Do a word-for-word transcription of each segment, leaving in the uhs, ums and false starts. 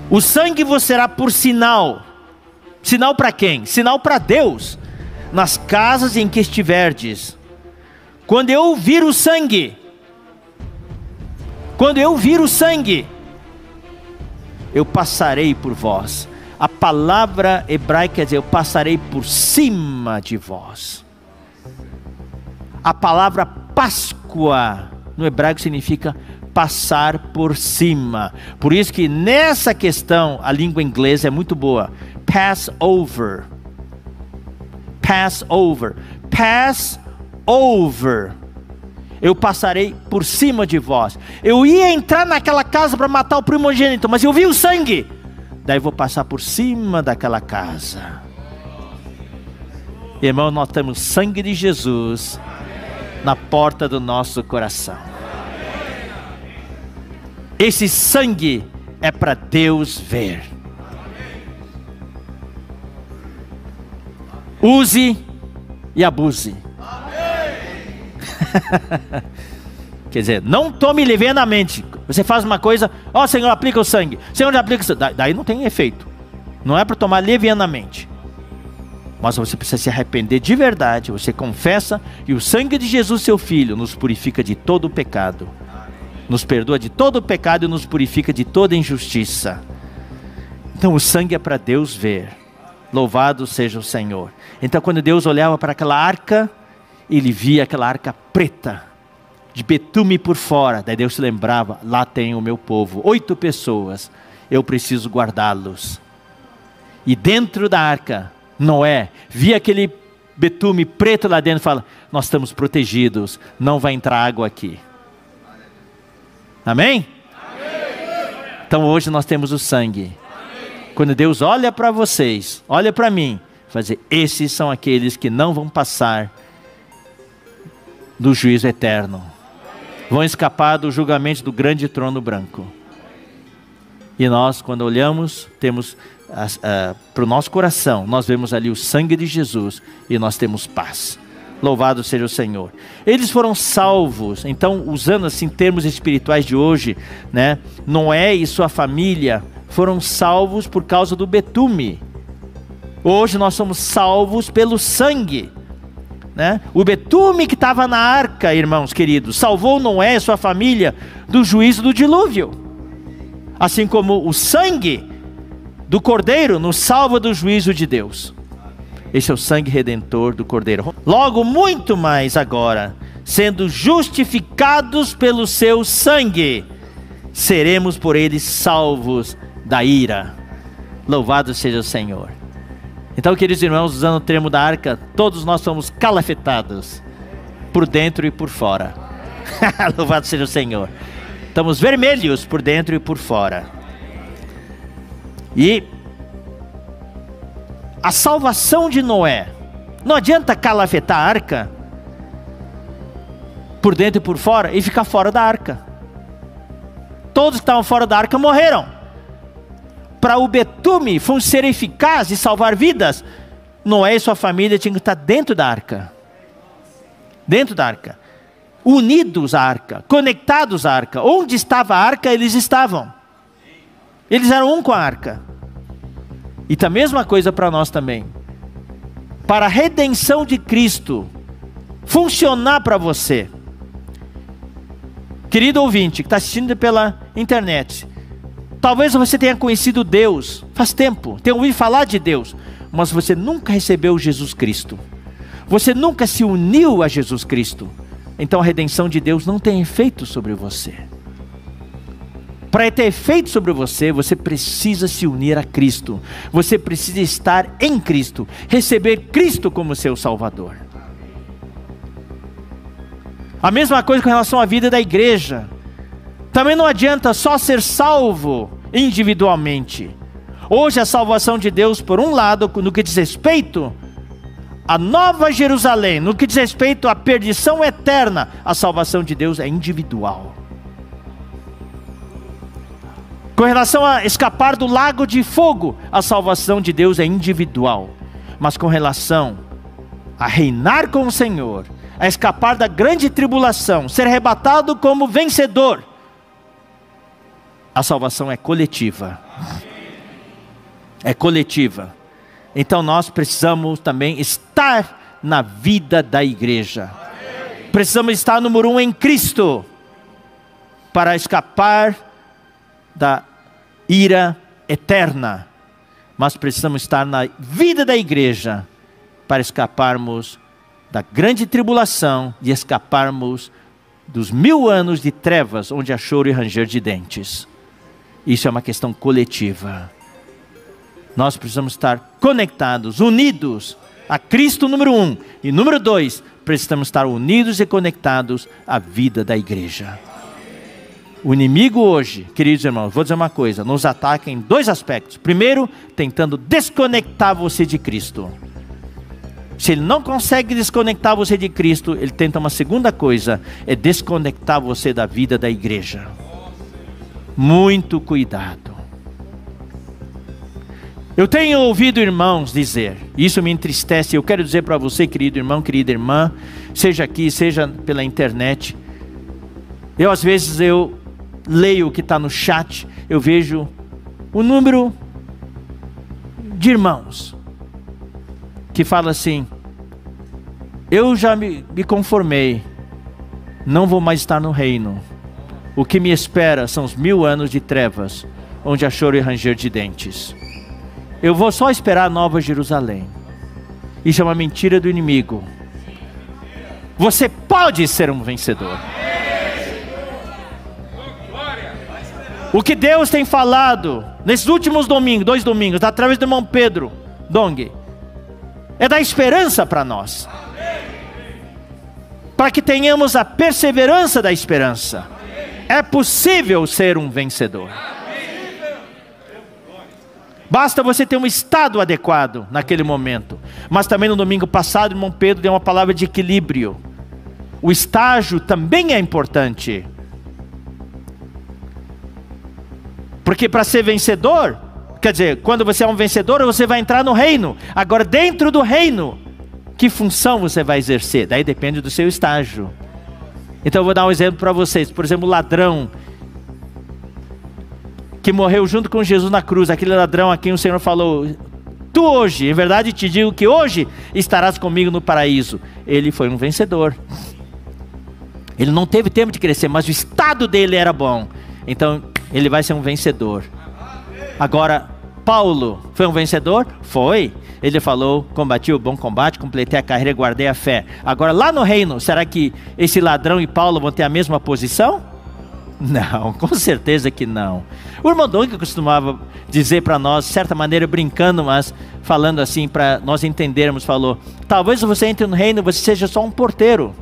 O sangue vos será por sinal. Sinal para quem? Sinal para Deus. Nas casas em que estiverdes. Quando eu vir o sangue, quando eu vir o sangue, eu passarei por vós. A palavra hebraica quer dizer, eu passarei por cima de vós. A palavra Páscoa no hebraico significa passar por cima. Por isso que nessa questão a língua inglesa é muito boa. Pass over. Pass over. Pass over. Eu passarei por cima de vós. Eu ia entrar naquela casa para matar o primogênito, mas eu vi o sangue. Daí eu vou passar por cima daquela casa. Irmão, nós temos sangue de Jesus na porta do nosso coração. Esse sangue é para Deus ver. Use e abuse. Quer dizer, não tome levianamente. Você faz uma coisa, ó, Senhor, aplica o sangue. Senhor, aplica o sangue. Da, daí não tem efeito. Não é para tomar levianamente. Mas você precisa se arrepender de verdade. Você confessa e o sangue de Jesus, seu Filho, nos purifica de todo o pecado. Nos perdoa de todo o pecado e nos purifica de toda injustiça. Então o sangue é para Deus ver. Louvado seja o Senhor. Então quando Deus olhava para aquela arca, ele via aquela arca preta, de betume por fora. Daí Deus se lembrava, lá tem o meu povo, oito pessoas, eu preciso guardá-los. E dentro da arca, Noé via aquele betume preto lá dentro e fala, nós estamos protegidos, não vai entrar água aqui. Amém? Amém. Então hoje nós temos o sangue. Amém. Quando Deus olha para vocês, olha para mim, vai dizer, esses são aqueles que não vão passar do juízo eterno. Vão escapar do julgamento do grande trono branco. E nós, quando olhamos, temos uh, para o nosso coração, nós vemos ali o sangue de Jesus e nós temos paz. Louvado seja o Senhor. Eles foram salvos. Então, usando assim termos espirituais de hoje, né? Noé e sua família foram salvos por causa do betume. Hoje nós somos salvos pelo sangue, né? O betume que estava na arca, irmãos queridos, salvou Noé e sua família do juízo do dilúvio. Assim como o sangue do cordeiro nos salva do juízo de Deus. Esse é o sangue redentor do cordeiro. Logo, muito mais agora, sendo justificados pelo seu sangue, seremos por ele salvos da ira. Louvado seja o Senhor. Então, queridos irmãos, usando o termo da arca, todos nós somos calafetados, por dentro e por fora. Louvado seja o Senhor. Estamos vermelhos por dentro e por fora. E a salvação de Noé, não adianta calafetar a arca, por dentro e por fora, e ficar fora da arca. Todos que estavam fora da arca morreram. Para o betume ser eficaz e salvar vidas, Noé e sua família tinham que estar dentro da arca. Dentro da arca. Unidos à arca, conectados à arca. Onde estava a arca, eles estavam. Eles eram um com a arca. E a mesma coisa para nós também. Para a redenção de Cristo funcionar para você, querido ouvinte que está assistindo pela internet, talvez você tenha conhecido Deus faz tempo, tenha ouvido falar de Deus, mas você nunca recebeu Jesus Cristo. Você nunca se uniu a Jesus Cristo. Então a redenção de Deus não tem efeito sobre você. Para ter efeito sobre você, você precisa se unir a Cristo. Você precisa estar em Cristo, receber Cristo como seu Salvador. A mesma coisa com relação à vida da igreja. Também não adianta só ser salvo individualmente. Hoje a salvação de Deus, por um lado, no que diz respeito à Nova Jerusalém, no que diz respeito à perdição eterna, a salvação de Deus é individual. Com relação a escapar do lago de fogo, a salvação de Deus é individual. Mas com relação a reinar com o Senhor, a escapar da grande tribulação, ser arrebatado como vencedor, a salvação é coletiva. é coletiva. Então nós precisamos também estar na vida da igreja. Precisamos estar, número um, em Cristo, para escapar da ira eterna. Mas precisamos estar na vida da igreja, para escaparmos da grande tribulação, e escaparmos dos mil anos de trevas, onde há choro e ranger de dentes. Isso é uma questão coletiva. Nós precisamos estar conectados, unidos a Cristo, número um. E número dois, precisamos estar unidos e conectados à vida da igreja. O inimigo hoje, queridos irmãos, vou dizer uma coisa, nos ataca em dois aspectos. Primeiro, tentando desconectar você de Cristo. Se ele não consegue desconectar você de Cristo, ele tenta uma segunda coisa, é desconectar você da vida da igreja. Muito cuidado. Eu tenho ouvido irmãos dizer, isso me entristece, eu quero dizer para você, querido irmão, querida irmã, seja aqui, seja pela internet, eu às vezes eu leio o que está no chat, eu vejo o número de irmãos que fala assim: eu já me, me conformei, não vou mais estar no reino, o que me espera são os mil anos de trevas, onde há choro e ranger de dentes. Eu vou só esperar a Nova Jerusalém. Isso é uma mentira do inimigo. Você pode ser um vencedor. O que Deus tem falado nesses últimos domingos, dois domingos, através do irmão Pedro Dong, é dar esperança para nós, para que tenhamos a perseverança da esperança. É possível ser um vencedor. Basta você ter um estado adequado naquele momento. Mas também no domingo passado, o irmão Pedro deu uma palavra de equilíbrio. O estágio também é importante. Porque para ser vencedor, quer dizer, quando você é um vencedor, você vai entrar no reino. Agora, dentro do reino, que função você vai exercer? Daí depende do seu estágio. Então eu vou dar um exemplo para vocês. Por exemplo, o ladrão que morreu junto com Jesus na cruz, aquele ladrão a quem o Senhor falou: tu hoje, em verdade te digo que hoje estarás comigo no paraíso. Ele foi um vencedor. Ele não teve tempo de crescer, mas o estado dele era bom. Então ele vai ser um vencedor. Agora, Paulo foi um vencedor? Foi. Ele falou: combati o bom combate, completei a carreira e guardei a fé. Agora lá no reino, será que esse ladrão e Paulo vão ter a mesma posição? Não, com certeza que não. O irmão Dong costumava dizer para nós, de certa maneira brincando, mas falando assim para nós entendermos, falou: talvez você entre no reino e você seja só um porteiro.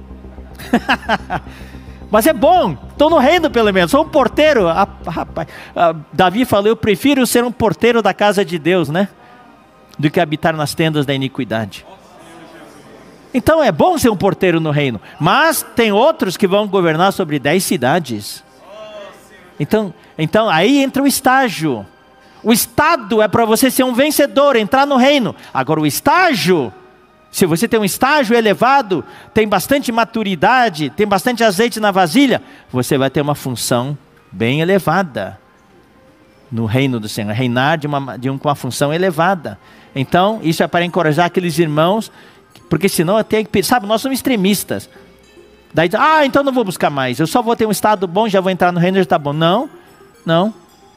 Mas é bom, estou no reino pelo menos, sou um porteiro. Ah, rapaz, ah, Davi falou: eu prefiro ser um porteiro da casa de Deus, né, do que habitar nas tendas da iniquidade. Então é bom ser um porteiro no reino, mas tem outros que vão governar sobre dez cidades. Então, então aí entra o estágio. O estado é para você ser um vencedor, entrar no reino. Agora o estágio, se você tem um estágio elevado, tem bastante maturidade, tem bastante azeite na vasilha, você vai ter uma função bem elevada no reino do Senhor, reinar de uma, de uma função elevada. Então isso é para encorajar aqueles irmãos, porque senão eu tenho que, sabe, nós somos extremistas. Daí, ah, então não vou buscar mais, eu só vou ter um estado bom, já vou entrar no reino, já está bom. Não, não.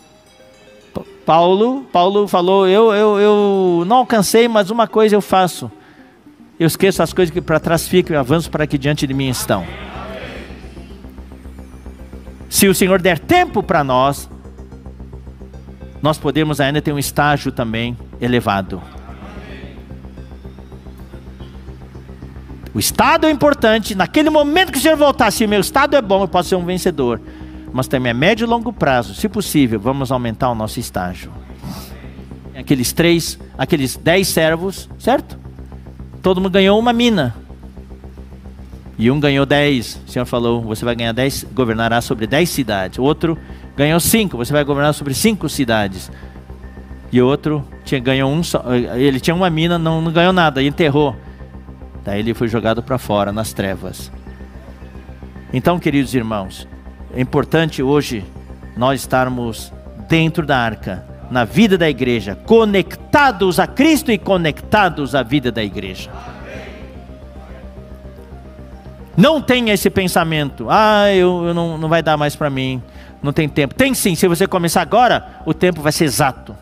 Paulo, Paulo falou: eu, eu, eu não alcancei, mas uma coisa eu faço, eu esqueço as coisas que para trás ficam e avanço para que diante de mim estão. Se o Senhor der tempo para nós, nós podemos ainda ter um estágio também elevado. O estado é importante. Naquele momento que o Senhor voltar, se o meu estado é bom, eu posso ser um vencedor. Mas também a médio e longo prazo, se possível, vamos aumentar o nosso estágio. Aqueles três, aqueles dez servos, certo? Todo mundo ganhou uma mina. E um ganhou dez. O Senhor falou: você vai ganhar dez, governará sobre dez cidades. O outro ganhou cinco, você vai governar sobre cinco cidades. E o outro tinha, ganhou um só, ele tinha uma mina, não, não ganhou nada, enterrou. Daí ele foi jogado para fora, nas trevas. Então, queridos irmãos, é importante hoje nós estarmos dentro da arca, na vida da igreja, conectados a Cristo e conectados à vida da igreja. Não tenha esse pensamento, ah, eu, eu não, não vai dar mais para mim, não tem tempo. Tem sim, se você começar agora, o tempo vai ser exato.